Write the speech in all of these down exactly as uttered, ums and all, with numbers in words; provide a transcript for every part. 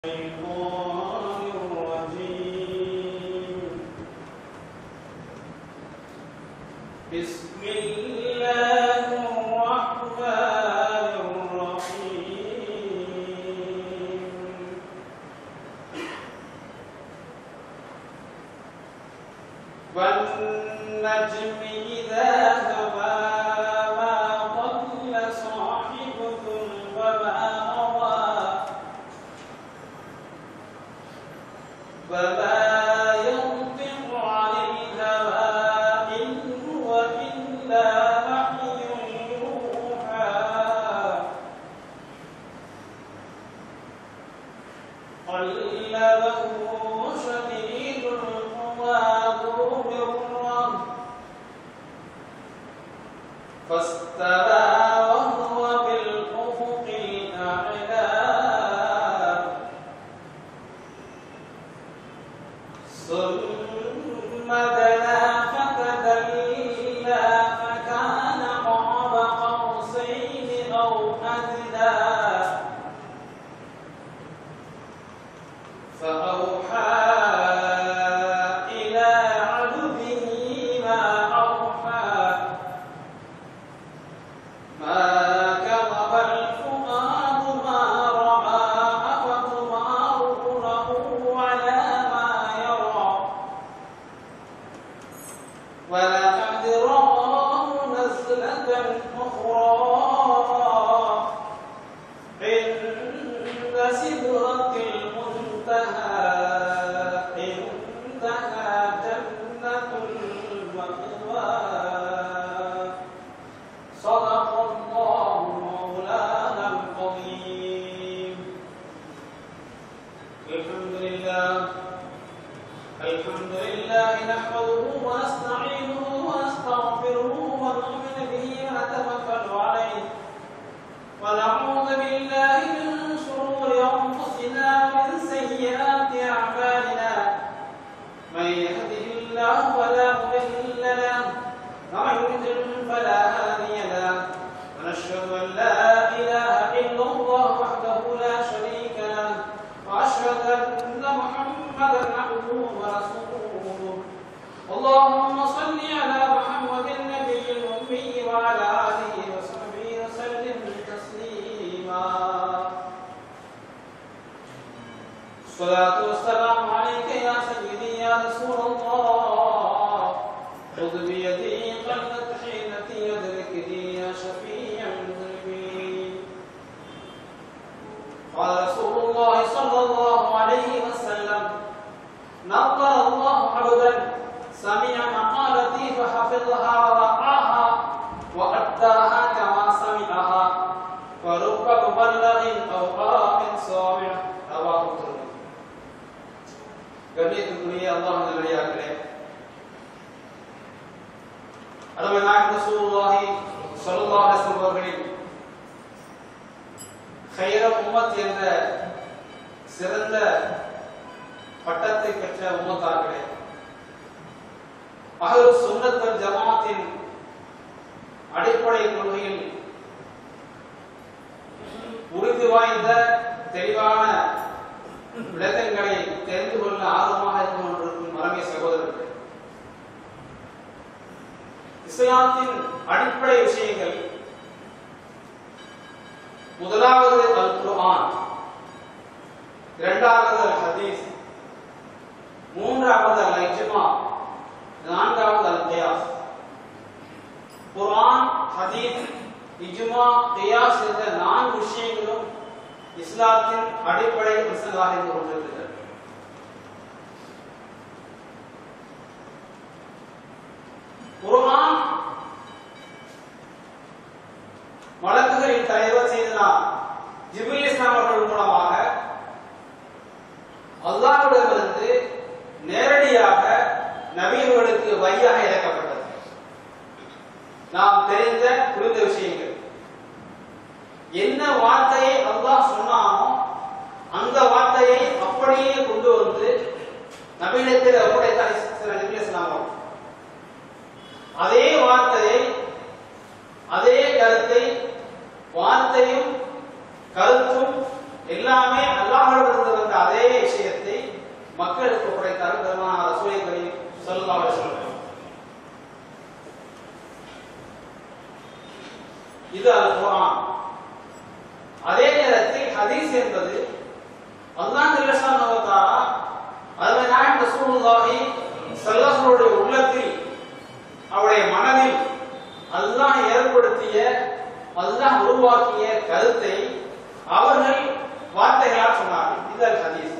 الشيطان الرجيم. بسم الله الرحمن الرحيم. والنجم إذا هوى ما ضل صاحبكم وما غوى وما ينطق عن الهوى إن هو إلا وحي يوحى علمه شديد القوى ذو مرة فاستوى وهو بالأفق الأعلى ثم دنا فتدلى فكان قاب قوسين أو أدنى فأوحى إلى عبده ما أوحى ما كذب الفؤاد ما رأى أفتمارونه على ما يرى ولقد رآه نزلة أخرى عند سدرة المنتهى عندها جنة المأوى صدق الله مولانا العظيم. الحمد لله الحمد لله نحمده ونستعينه ونستغفره ونؤمن به ونتوكل عليه ونعوذ بالله من شرور أنفسنا ومن سيئات أعمالنا من يهده الله فلا مضل له ومن يضلل فلا هادي له ونشهد أن لا إله إلا الله وحده لا شريك له وأشهد أن محمدا عبده ورسوله. اللهم صل على محمد النبي الأمي وعلى آله وصحبه وسلم تسليما. الصلاة والسلام عليك يا سيدي يا رسول الله خذ بيدي قلت حينتي يدركني يا شفيع المذنبين. قال رسول الله صلى الله عليه وسلم نظر الله عبدا سمع مقالتي فحفظها ورعاها وأداها كما سمعها ورب مبلغ أو قارئ صامع رواه الترمذي. கண்ணியத்துக்குரிய அல்லாஹ் நல்லடியார்களே, அருமை நாயகம் ரசூலுல்லாஹி ஸல்லல்லாஹு அலைஹி வஸல்லம் அவர்களின் கைர உம்மத் என்ற சிறந்த பட்டத்தை பெற்ற உம்மத்தார்களே, அஹ்லு சுன்னத் வல் ஜமாஅத்தின் அடிப்படை கொள்கையில் உறுதி வாய்ந்த தெளிவான விளக்கங்களை தெரிந்து கொள்ள ஆர்வமாக இருந்து கொண்டிருக்கும் மரமே சகோதரர்கள், இஸ்லாத்தின் அடிப்படை விஷயங்கள் முதலாவது அல் குர்ஆன், இரண்டாவது அல் ஹதீஸ், மூன்றாவது அல் இஜ்மா, நான்காவது அல் கியாஸ். குர்ஆன், ஹதீஸ், இஜ்மா, கியாஸ் என்ற நான்கு விஷயங்களும் இஸ்லாத்தின் அடிப்படை அம்சங்களாக இருந்து கொண்டிருக்கிறது. குர்ஆன் மலக்குகளின் தலைவர் செய்தனா ஜிப்ரீல் இஸ்லாம் அவர்கள் மூலமாக அல்லாஹ்விடமிருந்து நேரடியாக நபிகளுக்கு வஹியாக இறக்கப்பட்டது. நாம் தெரிந்த புரிந்த விஷயங்கள், என்ன வார்த்தையை அல்லாஹ் சொன்னானோ அந்த வார்த்தையை அப்படியே கொண்டு வந்து நபியிடத்தில் ஒப்படைத்தார் ஜிப்ரீல் இஸ்லாம் அவர்கள். அதே வார்த்தையை அதே கருத்தை வார்த்தையும் கருத்தும் எல்லாமே அல்லாஹ்விடமிருந்து வந்த மக்களுக்கு ஒப்படைத்தார்கள் பெருமானார் ரசூலுல்லாஹி கரீம் ஸல்லல்லாஹு அலைஹி வஸல்லம். இது அல் குர்ஆன். அதே நேரத்தில் ஹதீஸ் என்பது அல்லாஹ் சுப்ஹானஹு வ தஆலா அருமை நாயகம் ரசூலுல்லாஹி ஸல்லல்லாஹு அலைஹி வஸல்லம் உள்ளத்தில் அவருடைய மனதில் அல்லாஹ் ஏற்படுத்திய அல்லாஹ் உருவாக்கிய கருத்தை அவர்கள் வார்த்தைகளால் சொன்னார்கள். இது அல் ஹதீஸ்.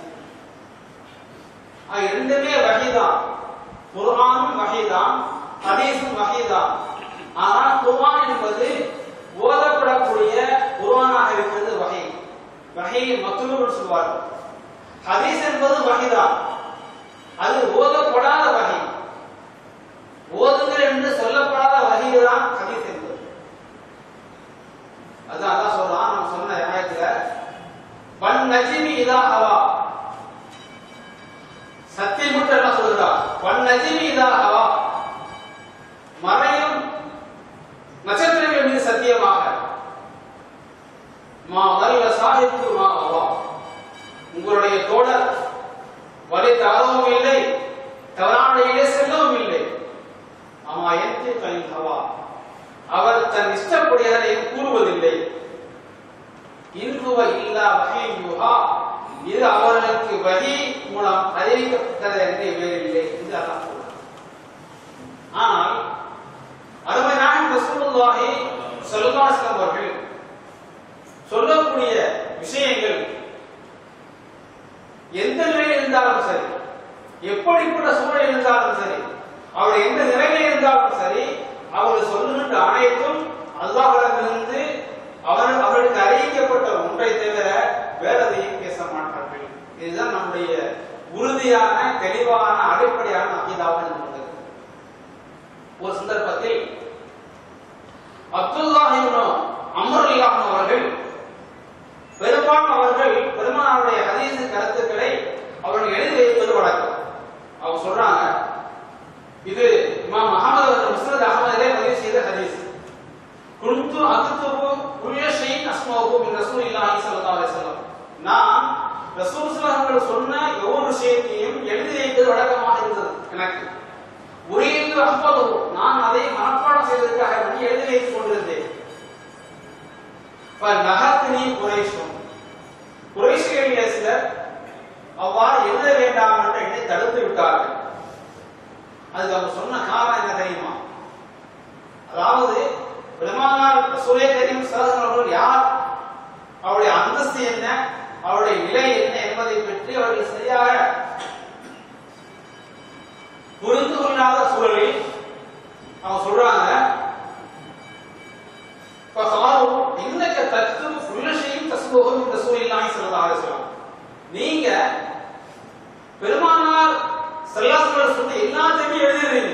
அது இரண்டுமே வஹீதான். குர்ஆனும் வஹீதான், ஹதீஸும் வஹீதான். ஆனால் குர்ஆன் என்பது ஓதப்படக்கூடிய குர்ஆனாக இருக்கிறது வஹீ. வஹீ மத்லூப்னு சொல்வார்கள். ஹதீஸ் என்பது வஹீதான். அது ஓதப்படாத வஹீ. ஓதுங்கள் என்று சொல்லப்படாத வஹீ தான் ஹதீஸ் என்பது. அது அல்லாஹ் சொல்றான், நம்ம சொன்ன ஆயத்துல வன் நஜ்மி இதா ஹவா, சத்தியம் மட்டும் அல்லாஹ் சொல்றான். வன் நஜ்மி இதா ஹவா, மறையும் நட்சத்திரங்கள் மீது சத்தியமாக, மா வல்ல சாஹிப்கு மா ஹவா, உங்களுடைய தோழர் வழி தவறவும் இல்லை, தவறான வழியிலே செல்லவும் இல்லை. அமா என்தி கல் ஹவா, அவர் தன் இஷ்டப்படியதை கூறுவதில்லை. இன்ஹுவ இல்லா வஹீயுஹா, இது அவர்களுக்கு வஹீ மூலம் அறிவிக்கப்பட்டது என்று வேறில்லை என்று அல்லாஹ் சொல்றார். ஆனால் அருமை நாயகம் ரசூலுல்லாஹி ஸல்லல்லாஹு அலைஹி வஸல்லம் அவர்கள் சொல்லக்கூடிய விஷயங்கள் எந்த நிலையில் இருந்தாலும் சரி, எப்படிப்பட்ட சூழல் இருந்தாலும் சரி, அவருடைய எந்த நிலையில் இருந்தாலும் சரி, அவர்கள் சொல்லுகின்ற அனைத்தும் அல்லாஹ்விடமிருந்து அவர் அவர்களுக்கு அறிவிக்கப்பட்ட ஒன்றை தவிர வேற எதையும் பேச மாட்டார்கள். இதுதான் நம்முடைய உறுதியான தெளிவான அடிப்படையான அகீதாவாக இருந்தது. ஒரு சந்தர்ப்பத்தில் அப்துல்லாஹ் இப்னு அம்ர் ரலியல்லாஹு அவர்கள் பெரும்பாலும் அவர்கள் பெருமானாருடைய ஹதீஸ் கருத்துக்களை அவர்கள் எழுதி வைப்பது வழக்கம். அவங்க சொல்றாங்க, இது இமாம் அஹ்மத் அவர்கள் முஸ்னத் அஹ்மதிலே பதிவு செய்த ஹதீஸ். குன்து அக்துபு குல்ல ஷைஇன் அஸ்மாஹு மின் ரசூலில்லாஹி ஸல்லல்லாஹு அலைஹி வஸல்லம், நான் ரசூல் ஸல்லல்லாஹு அலைஹி வஸல்லம் சொன்ன ஒவ்வொரு விஷயத்தையும் எழுதி வைப்பது வழக்கமாக இருந்தது எனக்கு. உரியது அஹ்மது, நான் அதை மனப்பாடம் செய்வதற்காக வேண்டி எழுதி வைத்துக் கொண்டிருந்தேன். நகத்தினி குறைஷும், குறைஷிகளிலே சிலர் அவ்வாறு எழுத வேண்டாம் என்று என்னை தடுத்து விட்டார்கள். அதுக்கு அவங்க சொன்ன காரணம் என்ன தெரியுமா? அதாவது பெருமானார் ரசூலே கரீம் ஸல்லல்லாஹு அலைஹி வஸல்லம் யார், அவருடைய அந்தஸ்து என்ன, அவருடைய நிலை என்ன என்பதை பற்றி அவர்கள் சரியாக புரிந்து கொள்ளாத சூழலில் அவங்க சொல்றாங்க, இன்னக்க தத்து புல்லஷையும் தஸ்போகும் இந்த ரசூலுல்லாஹி ஸல்லல்லாஹு அலைஹி வஸல்லம், நீங்க பெருமானார் ஸல்லல்லாஹு அலைஹி வஸல்லம் சொன்ன எல்லாத்தையுமே எழுதிடுறீங்க.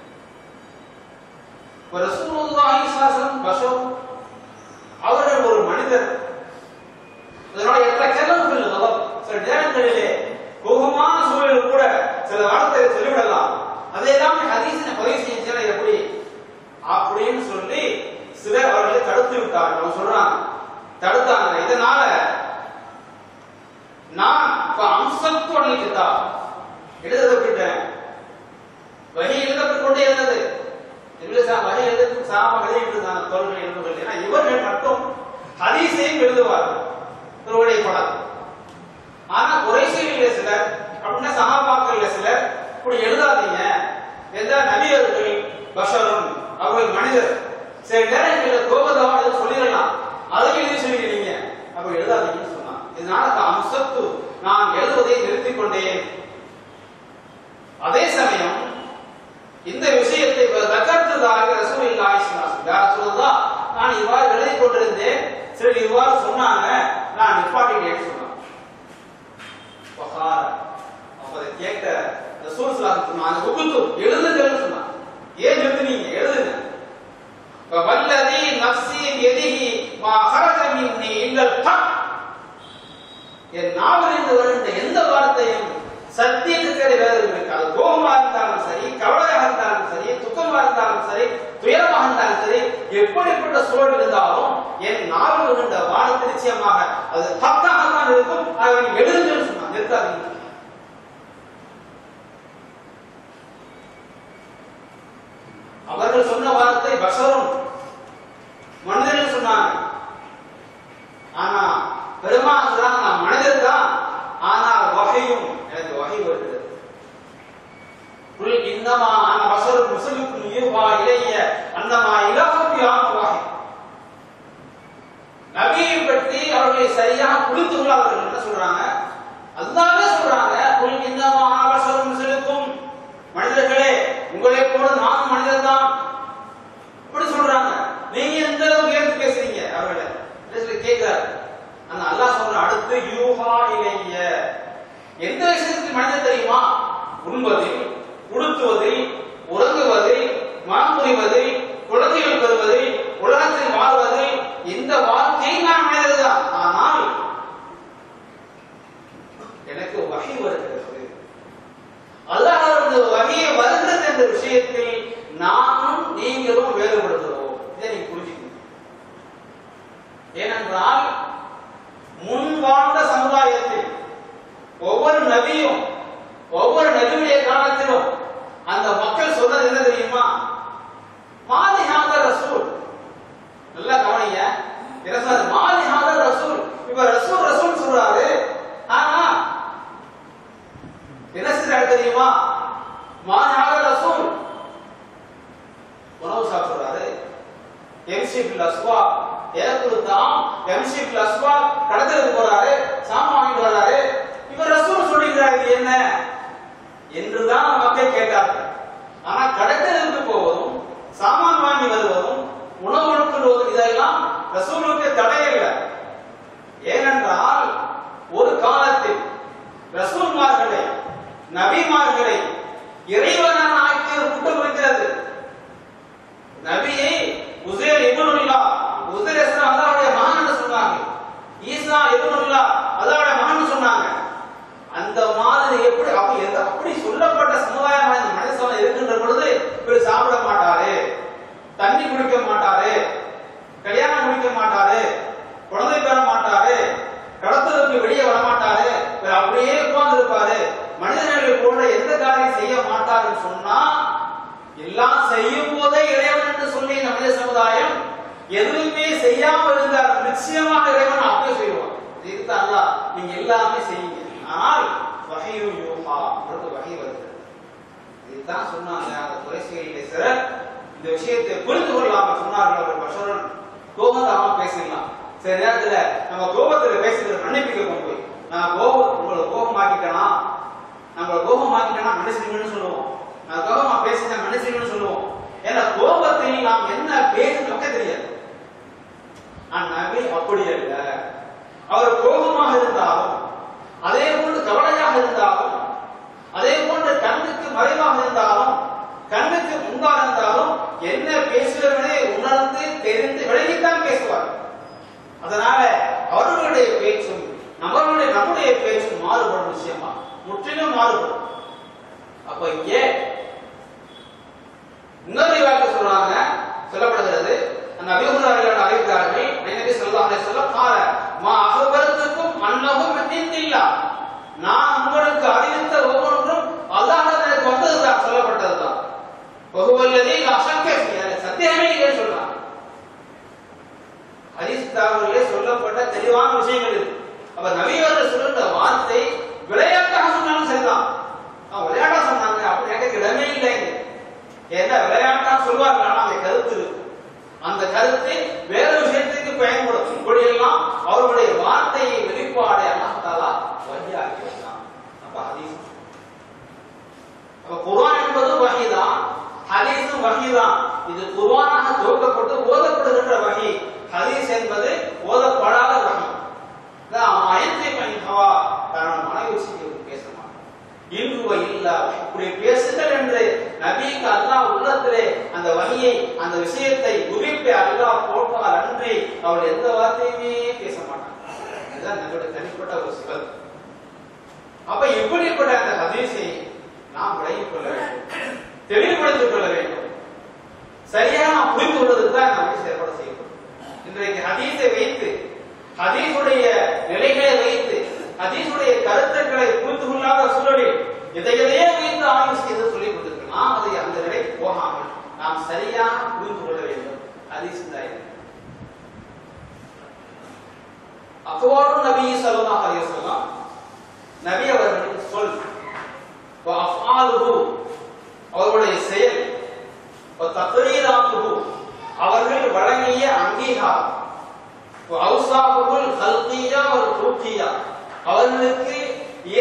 ரசூலுல்லாஹி ஸல்லல்லாஹு அலைஹி வஸல்லம் பஷர், அவர்கள் ஒரு மனிதர். இதனுடைய எத்தனை கேள்விகள் அல்லது சில நேரங்களிலே கோபமான சூழலில் கூட சில வார்த்தைகளை சொல்லிவிடலாம். அதையெல்லாம் ஹதீஸினை பதிவு செய்ய எப்படி அப்படின்னு சொல்லி சிலர் அவர்களை தடுத்து விட்டார்கள். அவங்க சொல்றாங்க, தடுத்தாங்க. இதனால நான் அம்சத்தோட கிதாப் எழுத விட்டுட்டேன். வகை எழுதப்பட்டு கொண்டே இருந்தது. வகை எழுத சாபம் எழுதிட்டு இருந்தாங்க தோல்கள் எழுதுகள். ஏன்னா இவர்கள் மட்டும் ஹதீஸையும் எழுதுவார்கள் இவருடைய படம். ஆனா குறைஷிகளிலே சிலர், அப்படின்னா சஹாபாக்களிலே சிலர் இப்படி எழுதாதீங்க, எந்த நபியர்கள் பஷரும், அவர்கள் மனிதர், சில நேரங்களில் கோபதவா எதை சொல்லிடலாம், அதை எழுதி சொல்லிக்கிறீங்க, அப்படி எழுதாதீங்கன்னு சொன்னாங்க. இதனால அம்சத்து நான் எழுதுவதை நிறுத்திக் கொண்டேன். அதே சமயம் இந்த விஷயத்தை தகர்த்ததாக ரசூலுல்லாஹி ஸல்லல்லாஹு அலைஹி வஸல்லம், நான் இவ்வாறு எழுதி கொண்டிருந்தேன், சரி இவ்வாறு சொன்னாங்க, நான் நிப்பாட்டிட்டேன்னு சொன்னாங்க. அப்பதை கேட்ட ரசூல் ஸல்லல்லாஹு அலைஹி வஸல்லம் உகுத்து எழுதுங்கன்னு சொன்னாங்க. ஏன் எழுதுனீங்க? எழுதுங்க. வல்லதி நஃப்ஸி பியதிஹி மா ஹரஜ மின்னி இல்லல் ஹக், என் நாவிலிருந்து வருகின்ற எந்த வார்த்தையும் சத்தியத்துக்கு வேறு இருக்காது. கோபமா இருந்தாலும் சரி, கவலையாக இருந்தாலும் சரி, துக்கமா இருந்தாலும் சரி, துயரமாக இருந்தாலும் சரி, எப்படிப்பட்ட சூழல் இருந்தாலும் என் நாவில் வருகின்ற வார்த்தை நிச்சயமாக அது ஹக்காக தான் இருக்கும். அதை எழுதுங்கன்னு சொன்னாங்க, நிறுத்தாதீங்க. அல்லாஹ்வே சொல்றாங்க, குல் இன்னமா அன பஷரும் மிஸ்லுக்கும், மனிதர்களே உங்களை போல நான் மனிதன் தான் அப்படி சொல்றாங்க. நீங்க எந்த அளவுக்கு எடுத்து பேசுறீங்க அவர்கள கேட்கிறார். ஆனா அல்லாஹ் சொல்ற அடுத்து யூஹா இலைய, எந்த விஷயத்துக்கு மனிதன் தெரியுமா? உண்பதில், உடுத்துவதில், உறங்குவதில், மனம் புரிவதில், குழந்தைகள் பெறுவதில், உலகத்தில் வாழ்வதில், இந்த வாழ்க்கையை நான் மனிதர் தான். ஆனால் எனக்கு வகை வருகிறது, அல்லாஹ்விலிருந்து வகையை வருகிறது என்ற விஷயத்தில் நானும் நீங்களும் வேறுபடுகிறோம். இதை நீங்க புரிஞ்சுக்கணும். ஏனென்றால் முன் வாழ்ந்த சமுதாயத்தில் ஒவ்வொரு நபியும் ஒவ்வொரு நபியுடைய காலத்திலும் அந்த மக்கள் சொன்னது என்ன தெரியுமா? மாலிஹாத ரசூல். நல்லா கவனிங்க, என்ன சொல்றாரு? மாலிஹாத ரசூல். இப்ப ரசூல் ரசூல் சொல்றாரு, ஆனா என்ன சொல்றாரு தெரியுமா? மாலிஹாத ரசூல் உணவு சாப்பிடுறாரு, எம்சி பில் அஸ்வா ஏற்குத்தாம், எம்சி பில் அஸ்வா கடத்தலுக்கு போறாரு, சாமான் வாங்கிட்டு வர்றாரு. இவர் ரசூல் சொல்லிக்கிறாரு என்ன என்றுதான் மக்கள் கேட்டார்கள். ஆனா கடத்தலுக்கு போவதும், சாமான் வாங்கி வருவதும், உணவு உட்கொள்வதும் இதெல்லாம் ரசூலுக்கு தடையில்லை. ஏனென்றால் ஒரு காலத்தில் ரசூல்மார்களை, நபிமார்களை இறைவனான ஆக்கிய ஒரு கூட்டம் இருக்கிறது. நபியை உசைர் இப்னுல்லா, உசைர் இஸ்லாம் அல்லாஹ்வுடைய மகன் சொன்னாங்க. ஈசா இப்னுல்லா அல்லாஹ்வுடைய மகன் சொன்னாங்க. அந்த மாதிரி எப்படி அப்படி சொல்லப்பட்ட சமுதாயம் மனுஷன் இருக்கின்ற பொழுது இவர் சாப்பிட மாட்டாரு, தண்ணி குடிக்க மாட்டாரு, கல்யாணம் முடிக்க மாட்டாரு, குழந்தை பெற மாட்டாரு, கடத்தலுக்கு வெளியே வர மாட்டாரு, அப்படியே உட்கார்ந்து இருப்பாரு, மனிதர்கள் போன்ற எந்த காரியம் செய்ய மாட்டாருன்னு சொன்னா, எல்லாம் செய்யும் போதே இறைவன் என்று சொல்லி மனித சமுதாயம் எதுவுமே செய்யாமல் இருந்தார். நிச்சயமாக இறைவன் அப்படியே செய்வான். இதுதான் அல்லாஹ், நீங்க எல்லாமே செய்யுங்க, ஆனால் வஹீயு யூஹா என்று வஹீ வருகிறது. இதுதான் சொன்னாங்க அந்த குறைஷிகளிலே சிலர் இந்த விஷயத்தை புரிந்து கொள்ளாமல் சொன்னார்கள். அவர் பஷரன் கோபதாமா பேசிடலாம், சில நேரத்துல நம்ம கோபத்துல பேசுறது மன்னிப்பிக்க போய் நான் கோபம் உங்களை கோபமாக்கிட்டேனா, நம்மளை கோபமாக்கிட்டேனா மன்னிச்சிருங்கன்னு சொல்லுவோம், நான் கோபமா பேசினா மன்னிச்சிருங்கன்னு சொல்லுவோம். ஏன்னா கோபத்தில் நாம் என்ன பேசு நமக்கு தெரியாது. நபி அப்படி அல்ல. அவர் கோபமாக இருந்தாலும், அதே போன்று கவலையாக இருந்தாலும், அதே போன்று கண்ணுக்கு மறைவாக இருந்தாலும், கண்ணுக்கு முன்பாக இருந்தாலும் என்ன பேசுகிறவனே உணர்ந்து தெரிந்து விலகித்தான் பேசுவார். அதனால அவர்களுடைய பேச்சும் நம்மளுடைய நம்முடைய பேச்சும் மாறுபடும் விஷயமா, முற்றிலும் மாறுபடும். அப்ப இங்கே இன்னொரு வார்த்தை சொல்றாங்க, சொல்லப்படுகிறது, நபி அவர்கள் அறிவித்தார்கள், நபி ஸல்லல்லாஹு அலைஹி வஸல்லம் கால மா அஹ்பரத்துக்கும் அன்னஹும் மின்னில்லா, நான் உங்களுக்கு அறிவித்த ஒவ்வொன்றும் அல்லாஹ்விடமிருந்து வந்ததுதான், சொல்லப்பட்டதுதான். வஹுவல்லதீ லா ஷக்க ஃபீஹி, சத்தியமே இல்லை சொல்றாங்க. ஹதீஸ் தாவலிலே சொல்லப்பட்ட தெளிவான விஷயங்கள் இது. அப்ப நபி அவர்கள் சொல்ற வார்த்தை விளையாட்டாக சொன்னாலும் சரிதான். அவங்க விளையாட்டா சொன்னாங்க, அப்படி எனக்கு இடமே இல்லைங்க. ஏன்னா விளையாட்டா சொல்வார்கள், ஆனால் அந்த கருத்து இருக்கு. அந்த கருத்து வேற விஷயத்துக்கு பயன்படும். இப்படியெல்லாம் அவர்களுடைய வார்த்தையை வெளிப்பாடு அல்லாஹ் தஆலா வஹியாக்கி வச்சான். அப்ப ஹதீஸ், அப்ப குர்ஆன் என்பது வஹிதான், ஹதீஸும் வஹிதான். இது குர்ஆனாக தொகுக்கப்பட்டு ஓதப்படுகின்ற வஹி, ஹதீஸ் என்பது ஓதப்படாத வஹி. நான் ஆயத்தை பண்ணிவா காரணம் மனயோசிக்க பேச மாட்டேன். இல்குவ இல்லா, இப்படி பேசுங்கள் என்று நபிக்கு அல்லாஹ் உள்ளத்திலே அந்த வஹியை, அந்த விஷயத்தை உதிப்பை அல்லாஹ் போட்டால் அன்றி அவர் எந்த வார்த்தையுமே பேச மாட்டாங்க. இதுதான் நம்முடைய தனிப்பட்ட ஒரு சிறப்பு. அப்ப இப்படிப்பட்ட அந்த ஹதீஸை நாம் விளங்கிக் கொள்ள வேண்டும், தெளிவுபடுத்திக் கொள்ள வேண்டும். சரியான புரிந்து கொள்வதற்கு தான் நாம் செயல்பட செய்யணும். இன்றைக்கு ஹதீஸை வைத்து, ஹதீஸுடைய நிலைகளை வைத்து, ஹதீஸுடைய கருத்துக்களை புரிந்து கொள்ளாத சூழலில் எதையதையே வைத்து ஆய்வு செய்து சொல்லிக் கொண்டிருக்கிறோம். நாம் அதை அந்த நிலைக்கு போகாமல் நாம் சரியாக புரிந்து கொள்ள வேண்டும். ஹதீஸ் தான் அக்வாரு நபி ஸல்லல்லாஹு அலைஹி வஸல்லம், நபி அவர்களின் சொல், வ அஃஆலுஹு அவர்களுடைய செயல், வ தக்ரீராத்துஹு அவர்கள் வழங்கிய அங்கீகாரம், வ அவ்சாஃபுல் ஹல்கிய்யா வல் குல்கிய்யா அவர்களுக்கு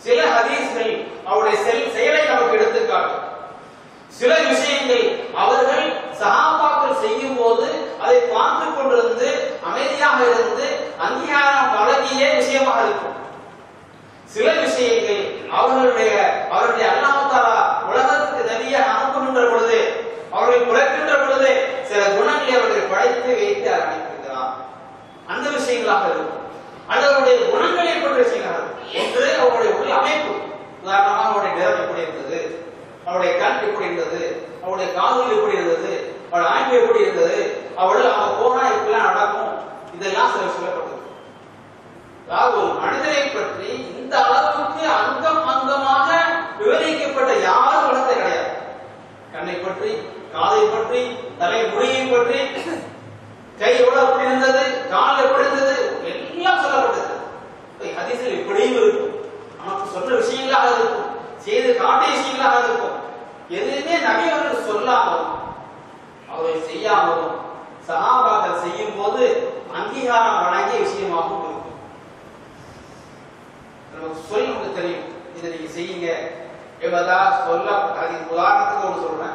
சில ஹதீஸ்கள் அவருடைய செயலை நமக்கு எடுத்துக்காட்டும். சில விஷயங்கள் அவர்கள் சஹாபாக்கள் செய்யும் போது அதை பார்த்து கொண்டிருந்து அமைதியாக இருந்து அங்கீகாரம் வழங்கிய விஷயமாக இருக்கும். சில விஷயங்கள் அவர்களுடைய அவருடைய அல்லாஹ் தஆலா உலகத்துக்கு நபியை அனுப்புகின்ற பொழுது அவர்கள் குறைக்கின்ற பொழுது சில குணங்களை அவர்கள் படைத்து வைத்து அனுப்பிக்கிறார். அந்த விஷயங்களாக இருக்கும். அவருடைய குணங்களை பற்றி விஷயங்களாக ஒன்று அவருடைய உள்ள அமைப்பு. உதாரணமாக அவருடைய நிறம் எப்படி இருந்தது, அவருடைய கண் எப்படி இருந்தது, அவருடைய காதுகள் எப்படி இருந்தது, அவருடைய ஆய்வு எப்படி இருந்தது, அவள் அவங்க போனா இப்படிலாம் நடக்கும், இதெல்லாம் சில சொல்லப்பட்டது. அதாவது ஒரு மனிதனை பற்றி இந்த அளவுக்கு அங்கம் அங்கமாக விவரிக்கப்பட்ட யாரும் வளர்த்த கிடையாது. கண்ணை பற்றி, காதை பற்றி, தலை முடியை பற்றி, கை எவ்வளவு எப்படி இருந்தது, கால் எப்படி இருந்தது, எல்லாம் சொல்லப்பட்டது. ஹதீஸில் இப்படியும் இருக்கும், நமக்கு சொன்ன விஷயங்களாக இருக்கும், செய்து காட்டிய விஷயங்களாக இருக்கும். எதுவுமே நபி அவர்கள் சொல்லாமலும் அவர்கள் செய்யாமலும் சஹாபாக்கள் செய்யும் போது அங்கீகாரம் வழங்கிய விஷயமாகவும் இருக்கும். நமக்கு சொல்லி நமக்கு தெரியும், இதை நீங்க செய்யுங்க என்பதா சொல்ல. அதுக்கு உதாரணத்துக்கு ஒன்று சொல்றேன்.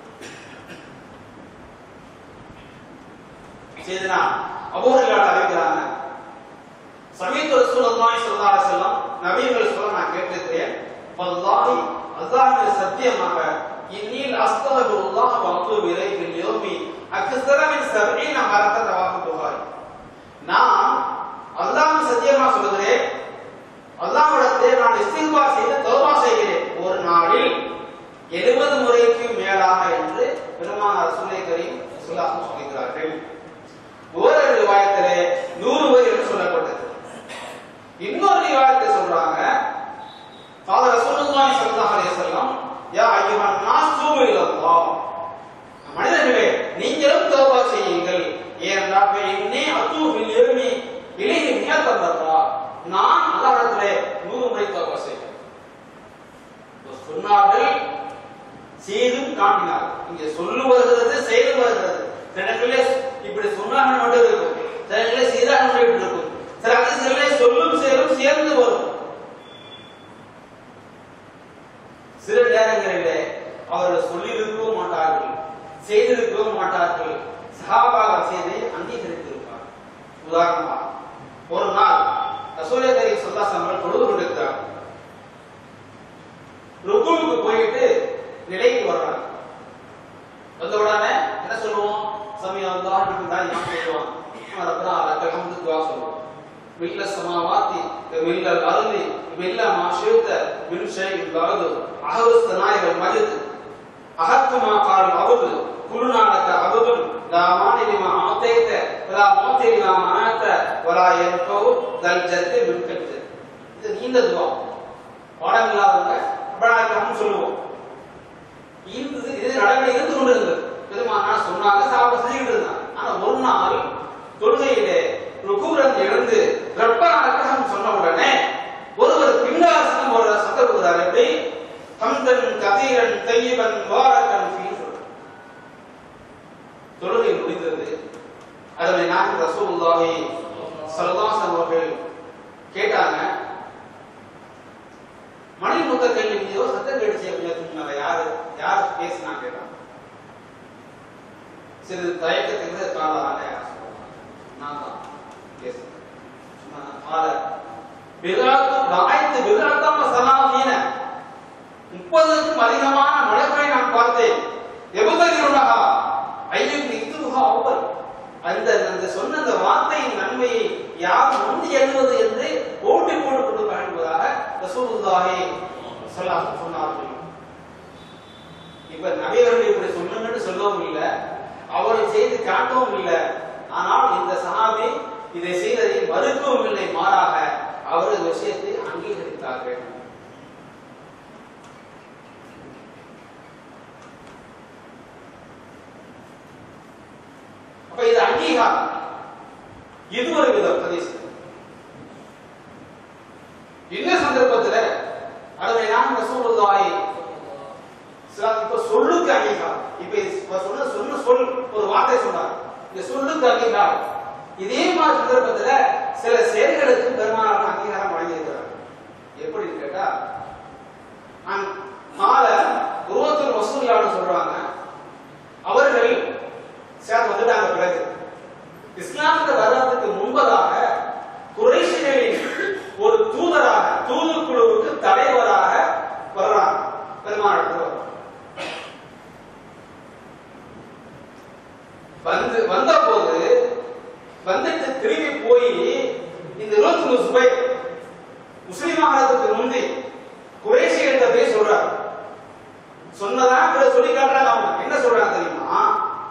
செய்தனா அபூ ஹுரைரா அறிவிக்கிறாங்க, சமீப ரசூலுல்லாஹி ஸல்லல்லாஹு அலைஹி வஸல்லம் நபிகள் சொல்ல நான் கேட்டிருக்கிறேன், வல்லாஹி அல்லாஹ்வின் சத்தியமாக, இன்னீல் அஸ்தக்ஃபிருல்லாஹ் வ அத்தூபு இலைஹி ஃபில் யௌமி அக்ஸர மின் சபீன மரத்தன் ரவாஹு புகாரி. நான் அல்லாஹ்வின் சத்தியமாக சொல்கிறேன், அல்லாஹ்விடத்திலே நான் இஸ்திக்பார் செய்து தௌபா செய்கிறேன் ஒரு நாளில் எழுபது முறைக்கு மேலாக என்று பெருமானார் ரசூலுல்லாஹி கரீம் ஸல்லல்லாஹு அலைஹி வஸல்லம் சொல்கிறார்கள். ஒரு ரிவாயத்திலே நூறு முறை என்று சொல்லப்பட்டது. இன்னொரு ரிவாயத்தை சொல்றாங்க, قال رسول الله صلى الله عليه وسلم يا ايها الناس توبوا الى الله. மனிதர்களே நீங்களும் தௌபா செய்யுங்கள், ஏனென்றால் இன்னி அத்தூபில் யௌமி இலைஹி மியத மர்ரா, நான் அல்லாஹ்விடத்திலே நூறு முறை தௌபா செய்வேன். சொன்னார்கள், செய்தும் காட்டினார்கள். இங்கே சொல்லு வருகிறது, செய்து வருகிறது. சிலர்களே இப்படி சொன்னாங்க மட்டும் இருக்கும், சிலர்களே செய்தாக மட்டும் இருக்கும், சில ஹதீஸ்களே சொல்லும் செயலும் சேர்ந்து வரும். சில நேரங்களிலே அவர்கள் சொல்லியிருக்கவும் மாட்டார்கள், செய்திருக்கவும் மாட்டார்கள், சஹாபாக்கள் செய்தை அங்கீகரித்திருப்பார்கள். உதாரணமாக ஒரு நாள் ரசூலுல்லாஹி ஸல்லல்லாஹு அலைஹி வஸல்லம் தொழுது கொண்டிருக்கிறார். ருக்குவுக்கு போயிட்டு நிலைக்கு வர்றாங்க. வந்த உடனே என்ன சொல்லுவோம், சமீ அல்லாஹ் லிமன் யாம் சொல்லுவோம், ரப்பனா லக்கல் ஹம்து துஆ சொல்லுவோம். மில்ல சமாவாத்தி மில்லல் அர்தி மில்ல மா ஷி'த மின் ஷைஇன் பஅது அஹ்வஸ் தனாயில் மஜித் அஹத்து மா கால் அபது குல்லுனா லக அபதுன் லா மானி லிமா ஆதைத வலா மூதி லிமா மனாத வலா யன்ஃபு தல் ஜத் மின் கத். இது நீண்ட துஆ, பாடம் இல்லாதவங்க ரப்பனா சொல்லுவோம். இது இது நடந்து இருந்து கொண்டிருந்தது. பெருமானார் சொன்னாங்க, சாப்பிட செஞ்சுட்டு இருந்தாங்க. ஆனா ஒரு நாள் தொழுகையிலே ருக்குவிலிருந்து எழுந்து ரப்பனா லக்கஹம் சொன்ன உடனே ஒருவர் பின்னாசனம் ஒரு சத்தம் கொடுத்தார். எப்படி ஹம்தன் கதீரன் தய்யிபன் முபாரக்கன் ஃபீ. தொழுகை முடிந்தது. அதனை நாயகம் ரசூலுல்லாஹி ஸல்லல்லாஹு அலைஹி வஸல்லம் அவர்கள் கேட்டாங்க, மணி முத்த கேள்வி மீதோ சத்தம் கேட்டுச்சு அப்படின்னா யாரு யார் பேசினா கேட்டாங்க. சிறிது தயக்கத்துக்கு காலான நான் தான் பேசுறேன். முப்பதுக்கும் அதிகமான மலைகளை நான் பார்த்தேன். அந்த சொன்ன அந்த வார்த்தையின் நன்மையை யார் முந்தி எழுதுவது என்று போட்டி போட்டு கொடுப்பார் என்பதாக ரசூலுல்லாஹி ஸல்லல்லாஹு அலைஹி வஸல்லம் சொன்னார்கள். இப்ப நபியவர்கள் இப்படி சொன்னன்னு சொல்லவும் இல்லை, அவரை செய்து காட்டவும் இல்லை. ஆனால் இந்த சஹாபி இதை செய்ததை மறுக்கவும் இல்லை, மாறாக அவர் இந்த விஷயத்தை அங்கீகரித்தார்கள். அப்ப இது அங்கீகாரம். இது ஒரு விதம் ஹதீஸ். இந்த சந்தர்ப்பத்தில் அருமை நாயகம் ரசூலுல்லாஹி இப்ப சொல்லுக்கு அங்கீகாரம். இப்ப சொன்ன சொன்ன சொல் ஒரு வார்த்தை சொன்னார், இந்த சொல்லுக்கு எப்படின்னு கேட்டா, நான் மால உருவத்தில் வசூலான்னு சொல்றாங்க. அவர்கள் சேர்த்து வந்துட்டாங்க. பிறகு இஸ்லாமுக்கு வர்றதுக்கு முன்பதாக குறைஷிகளின் ஒரு தூதராக, தூதுக்குழுவுக்கு தலைவராக வர்றாங்க. பெருமாள் வந்து வந்த போது வந்துட்டு திரும்பி போய் இந்த இருபத்தி சுபை முஸ்லிம் ஆகிறதுக்கு முந்தி குறைஷிகிட்ட போய் சொல்றாங்க. சொன்னதா சொல்லி காட்டுறாங்க. அவங்க என்ன சொல்றாங்க தெரியுமா?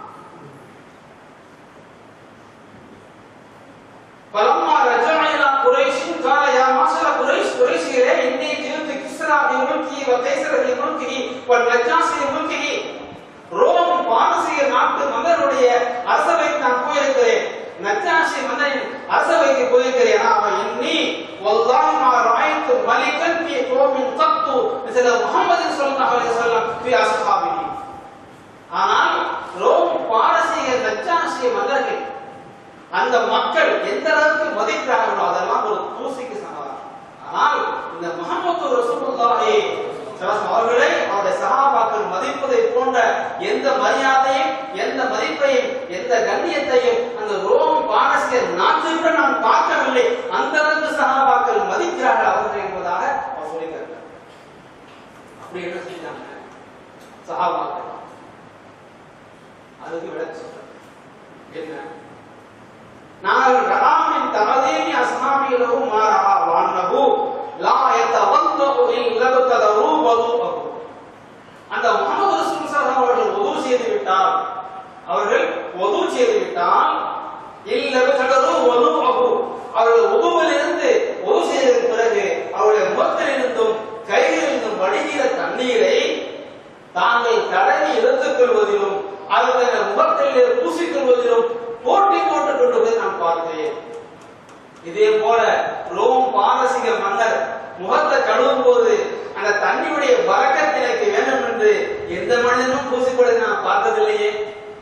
பலம்மா ரஜஅனா குறைஷின் கால யா மாஷர குறைஷ், குறைஷிகளே, இன்னி ஜில்து கிஸ்ரா பி முல்கி வ கைஸர பி முல்கி வ நஜாஷி பி முல்கி. ரோம் பாரசீக நாட்டு மன்னருடைய அரசவைக்கு நான் போயிருக்கிறேன். நஜாஷி மன்னரின் அரசவைக்கு போயிருக்கிறேன். அவன் இன்னி வல்லாஹி மா ராய்து மலிகன் ஃபி கௌமின் கத்து மிஸ்ல முஹம்மது ஸல்லல்லாஹு அலைஹி வஸல்லம் ஃபி அஸ்ஹாபிஹி. ஆனால் ரோம் பாரசீக நஜாஷி மன்னர்கள் அந்த மக்கள் எந்த அளவுக்கு மதிக்கிறார்களோ அதெல்லாம் ஒரு தூசிக்கு சமம். ஆனால் இந்த முஹம்மது ரசூலுல்லாஹி அவர்களை அவருடைய சஹாபாக்கள் மதிப்பதை போன்ற எந்த மரியாதையும், எந்த மதிப்பையும், எந்த கண்ணியத்தையும் அந்த ரோம் பாரசீக நாட்டிற்கு நான் பார்க்கவில்லை. அந்த அளவுக்கு சஹாபாக்கள் மதிக்கிறார்கள் அவர்கள் என்பதாக அவர் சொல்லியிருக்கிறார். அப்படி என்ன செஞ்சாங்க சஹாபாக்கள்? அதுக்கு விளக்க சொல்றாங்க. என்ன? நாங்கள் ரஹாமின் தரதேமி அஸ்ஹாபிலஹு மாரஹா வன்னஹு லா யதவல்லு இல்லபதரு வதுஹு. அந்த முஹம்மது ரசூல் ஸல்லல்லாஹு அலைஹி வஸல்லம் வுது செய்து விட்டால், அவர்கள் வுது செய்து விட்டால் இல்லபதரு வதுஹு, அவர்கள் வுதுவிலிருந்து வுது செய்த பிறகு அவருடைய முகத்திலிருந்தும் கைகளிலிருந்தும் வடிகிற தண்ணீரை தாங்கள் தடவி எடுத்துக் கொள்வதிலும் அதனை முகத்திலே பூசிக்கொள்வதிலும் போட்டி போட்டுக் கொண்டு நான் பார்த்தேன். இதே போல ரோம் பாரசீக மன்னர் முகத்தை கழுவும் போது அந்த தண்ணியுடைய பரக்கத் எனக்கு வேண்டும் என்று எந்த மனிதனும் பூசிக்கொள்வதை நான் பார்த்ததில்லையே.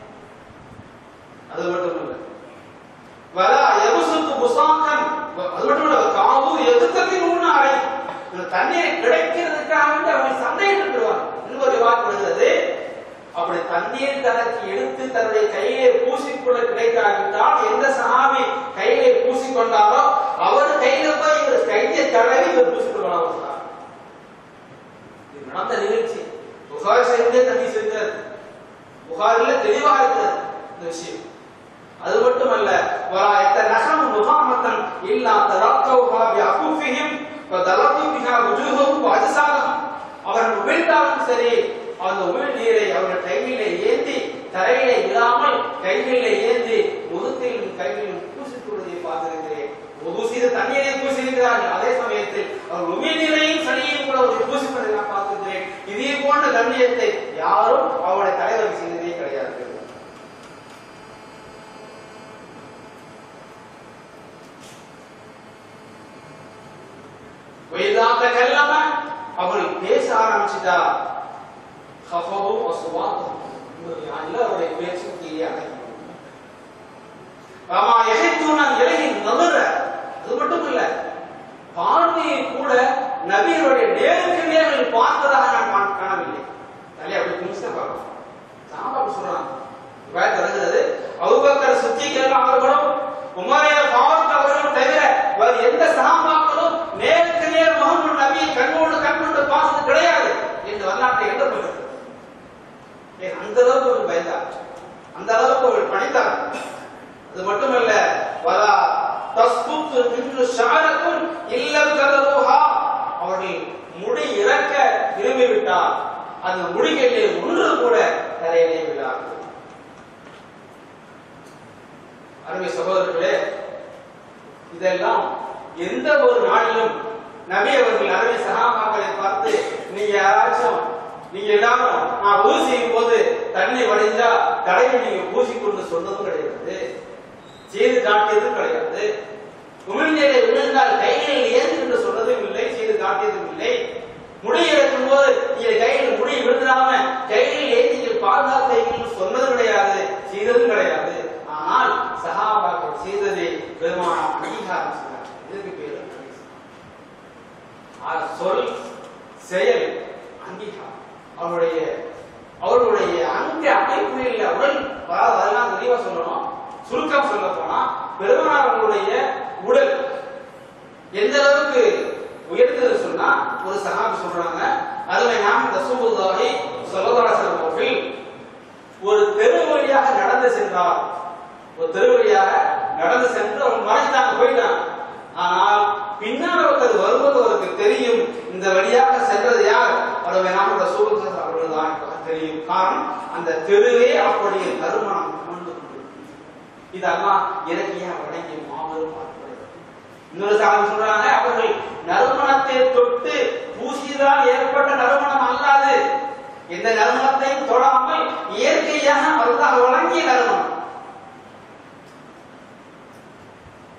அது மட்டுமல்ல, வலா யபசுத்து புசாக்கன், அது மட்டுமல்ல காவு எதுக்கத்தின் உண்ண அறை, அந்த தண்ணீரை கிடைக்கிறதுக்காக அவங்க சண்டையிட்டு வருவாங்க. இன்னொரு வாக்கு வருகிறது, அப்படி தண்ணீர் தனக்கு எடுத்து தன்னுடைய கையிலே பூசிக்கொள்ள கிடைக்காவிட்டால் எந்த சஹாபி கையிலே பூசிக்கொண்டாரோ அவர் கையில போய் இவர் கையை தடவி இவர் பூசிக்கொள்ளலாம். இது நடந்த நிகழ்ச்சி. புகாரி செய்தே தண்ணி செஞ்சார். புகாரில தெளிவாக இருக்கிறது இந்த விஷயம். அது மட்டுமல்ல, வலா யத்தனஹம் முஹாமதன் இல்லா தரக்கௌஹா பி அஃபுஃபிஹிம் வ தலகு பிஹா வுஜூஹும் வ அஜ்சாஹும். அவர்கள் வீழ்ந்தாலும் சரி, அந்த உமிழ் நீரை அவர்கள் கைகளிலே ஏந்தி தரையிலே இல்லாமல் கைகளிலே ஏந்தி முகத்திலும் கைகளிலும் பூசிக்கொள்வதை பார்த்திருக்கிறேன். வுது செய்த தண்ணீரை பூசியிருக்கிறார்கள். அதே சமயத்தில் அவர் உமிழ் நீரையும் சனியையும் கூட அவர்கள் பூசிக்கொள்வதை நான் பார்த்திருக்கிறேன். இதே போன்ற கண்ணியத்தை யாரும் அவருடைய தலைவர் செய்ததே கிடையாது. வைதாக கல்லம, அவர்கள் பேச ஆரம்பிச்சுட்டா خفضوا أصواتهم, எல்லாருடைய பேச்சும் கீழே ஆமா எஹித்துன இலைஹி நظر. அது மட்டும் இல்ல, பார்வையை கூட நபியுடைய நேருக்கு நேரில் பார்த்ததாக நான் காணவில்லை. தலையை அப்படி குமிச்சு பார்க்கணும். சாபாபு சொல்றாங்க, வாய் திறக்கிறது, அபூபக்கர் சித்திக் அவர்களும் உமரே ஃபாரூக் அவர்களும் தவிர வேறு எந்த சஹாபாக்களும் நேருக்கு நேர் முஹம்மது நபியை கண்ணோடு கண்ணோடு பார்த்தது கிடையாது என்று வரலாற்றை எழுதப்படுகிறது. அந்த அளவுக்கு ஒரு பயந்தார், அந்த அளவுக்கு ஒரு பணித்தார். அது மட்டுமல்ல, வலா தஸ்புத்து மின்ஹு ஷஅரத்துன் இல்லம் கதருஹா, அவர்கள் முடி இறக்க விரும்பிவிட்டால் அந்த முடிகளிலே ஒன்று கூட தரையிலே விழாது. அருமை சகோதரர்களே, இதெல்லாம் எந்த ஒரு நாளிலும் நபி அவர்கள் அருமை சஹாபாக்களை பார்த்து நீங்க யாராச்சும் நீங்க எல்லாரும் நான் ஊர் செய்யும் போது தண்ணி வடிஞ்சா கடையில் நீங்க பூசிக்கொண்டு சொன்னதும் கிடையாது, செய்து காட்டியதும் கிடையாது. உமிழ்நீரை விழுந்தால் கைகளில் ஏந்து என்று சொன்னதும் இல்லை, செய்து காட்டியதும் இல்லை. முடி இறக்கும் போது நீங்க கையில் முடி விழுந்தாம கைகளில் ஏந்தி பாதுகாத்து சொன்னதும் கிடையாது, செய்ததும் கிடையாது. ஆனால் சஹாபாக்கள் செய்ததை பெருமானார் அங்கீகாரம் செய்தார். இதுக்கு பேரு சொல் செயல் அங்கீகாரம் அவருடைய அவருடைய அங்க அமைப்புகளில் உடல் அதெல்லாம் தெளிவா சொல்லணும். சுருக்கம் சொல்ல போனா பெருமானார் அவர்களுடைய உடல் எந்த அளவுக்கு உயர்ந்தது சொன்னா ஒரு சஹாபி சொல்றாங்க, அதுல நாம் ரசூலுல்லாஹி ஸல்லல்லாஹு அலைஹி வஸல்லம் அவர்கள் ஒரு தெரு வழியாக நடந்து சென்றார். ஒரு தெரு வழியாக நடந்து சென்று அவங்க மறைத்தாங்க, போயிட்டாங்க. ஆனால் பின்னால் ஒருத்தர் வருவது அவருக்கு தெரியும், இந்த வழியாக சென்றது யார், அவர் நாம் ரசூலுல்லாஹி அவர்கள் தான் தெரியும். காரணம் அந்த தெருவே அப்படியே நறுமணம் கமழ்ந்து கொண்டிருக்கிறது. இதெல்லாம் இலக்கிய வழங்கிய மாபெரும் பார்ப்பது. இன்னொரு சாமி சொல்றாங்க, அவர்கள் நறுமணத்தை தொட்டு பூசிதான் ஏற்பட்ட நறுமணம் அல்லாது, எந்த நறுமணத்தையும் தொடாமல் இயற்கையாக அல்லாஹ் வழங்கிய நறுமணம்.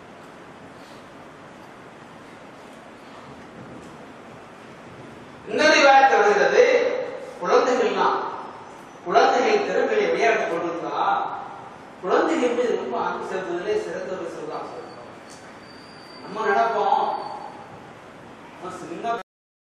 இன்னொரு